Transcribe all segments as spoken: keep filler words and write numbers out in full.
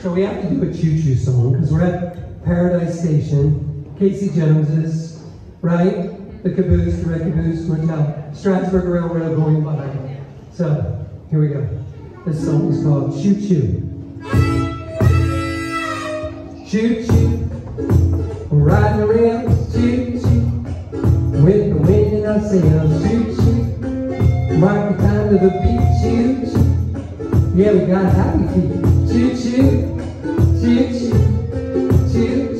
So we have to do a choo-choo song because we're at Paradise Station, Casey Jones's, right? The caboose, the red caboose, hotel, Strasburg Railroad going by. So here we go. This song is called Choo Choo. Choo choo, riding the rails, choo choo, with the wind in our sails, choo choo, mark the time of the beat, choo choo, yeah, we got happy feet, choo choo, choo choo, choo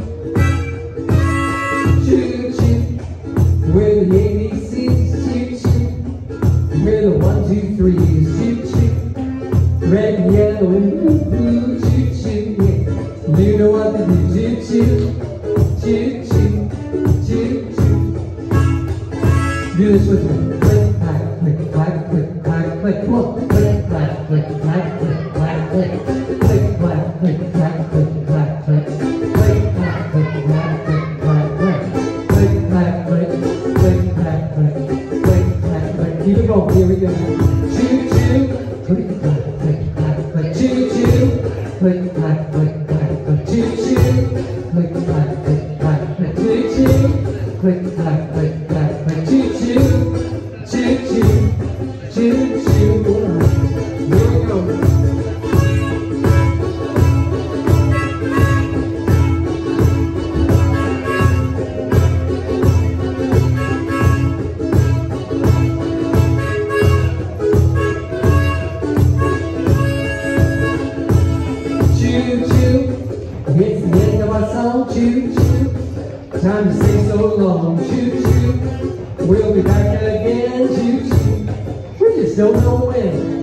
choo, choo choo, we're the A B Cs, choo choo, we're the one, two, threes, choo choo, red and yellow and blue, blue, choo choo, yeah. You know what to do, choo choo, choo choo, choo choo. Do this with me. Click, clack, click, clack, click, clack, click. Come on. Click, clack, click, clack, click, clack, click. Click, clack, click, clack, click, clack, click. Click, clack, click, clack, click, clack, click. Click, clack, click, click, clack, click. Click, clack, click. Keep it going. Here we go. Choo choo. Click, clack, click, clack, click. Choo choo. Click, clack, click. Choo choo, click clack, click clack, click choo choo, click clack, click clack, click choo choo, choo choo, choo choo. Here we go. Choo choo. It's the end of our song, choo choo. Time to stay so long, choo choo. We'll be back again, choo choo. We just don't know when.